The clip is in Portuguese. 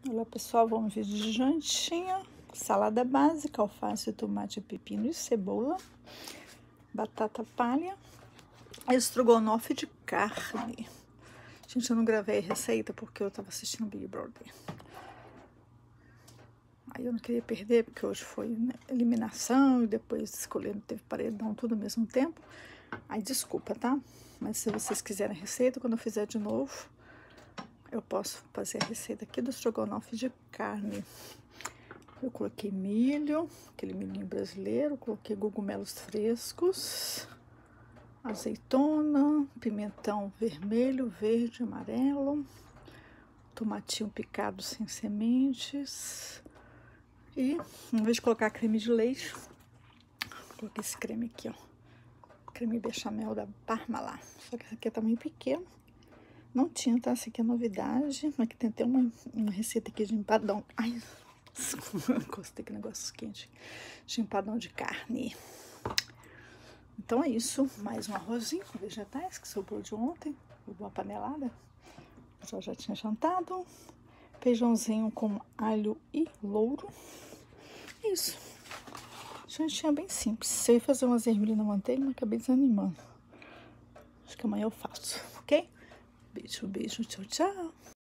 Olá pessoal, vamos ver de jantinha, salada básica, alface, tomate, pepino e cebola, batata palha, estrogonofe de carne. Gente, eu não gravei a receita porque eu tava assistindo Big Brother. Aí eu não queria perder, porque hoje foi, né, eliminação e depois escolhendo, teve paredão tudo ao mesmo tempo. Aí desculpa, tá? Mas se vocês quiserem a receita, quando eu fizer de novo, eu posso fazer a receita aqui do estrogonofe de carne. Eu coloquei milho, aquele milhinho brasileiro, coloquei cogumelos frescos, azeitona, pimentão vermelho, verde, amarelo, tomatinho picado sem sementes. E, em vez de colocar creme de leite, coloquei esse creme aqui, ó. Creme bechamel da Parmalat. Só que esse aqui é tamanho pequeno. Não tinha, tá? Essa aqui é novidade. Mas que tem até uma receita aqui de empadão. Ai, gostei que negócio quente. De empadão de carne. Então é isso. Mais um arrozinho com vegetais que sobrou de ontem. Uma panelada. Eu já tinha jantado. Feijãozinho com alho e louro. É isso. Jantinha bem simples. Se eu ia fazer umas ervilhas na manteiga, mas acabei desanimando. Acho que amanhã eu faço, ok? Beijo, beijo, tchau, tchau.